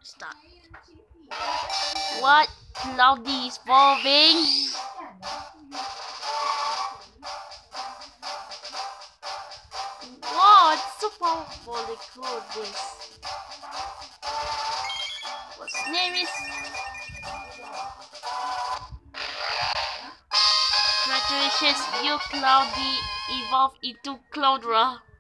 Stop. What? Cloudy is evolving? Wow, it's so powerful. They cool this. What's name is? Congratulations, you Cloudy evolved into Cloudra.